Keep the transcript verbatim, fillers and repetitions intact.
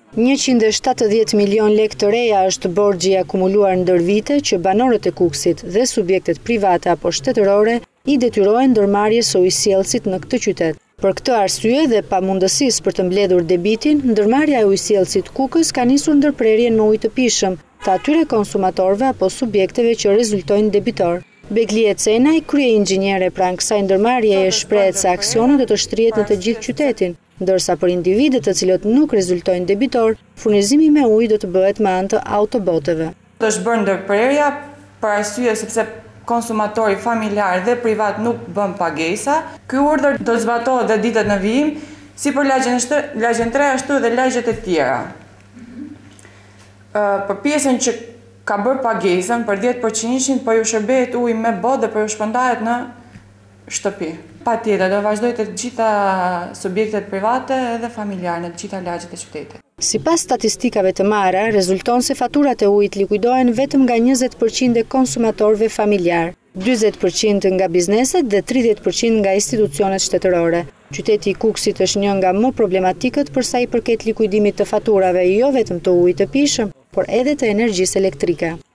njëqind e shtatëdhjetë milion lekë të reja është borxhi akumuluar ndër vite që banorët e Kukësit dhe subjektet private apo shtetërore i detyrohen ndërmarrjes së ujësjellësit në këtë qytet. Për këtë arsye dhe pamundësisë për të mbledhur debitin, ndërmarrja e ujësjellësit Kukës ka nisur ndërprerjen me ujë të pishëm të atyre konsumatorëve apo subjekteve që rezultojnë debitor. Beglie Cenaj, krye-inxhiniere pranë kësaj ndërmarrjeje, shprehet se aksioni do të shtrihet në të gjithë qytetin, ndërsa për individët të cilët nuk rezultojnë debitor, furnizimi me ujë do të bëhet me anë të autoboteve. Do të bërë ndërprerja për arsye sepse konsumatori familjar dhe privat nuk bën pagesa. Ky urdhër do të zbatohet dhe ditët në vijim, si për lagjen tre ashtu dhe lagjet e tjera. Për pjesën që ka bërë pagesën për dhjetë përqind, po ju shërbehet ujë me botë dhe po ju shpërndahet në shtëpi. Patjetër do vazhdoj të gjitha subjektet private dhe familjare në të gjitha lagjet e qytetit. Sipas statistikave të marra, rezulton se faturat e ujit likuidohen vetëm nga njëzet përqind e konsumatorëve familjar, dyzet përqind nga bizneset dhe tridhjetë përqind nga institucionet shtetërore. Qyteti i Kukësit është një nga më problematikët për sa i përket likuidimit të faturave jo vetëm të ujit të pishëm, por edhe të energjisë elektrike.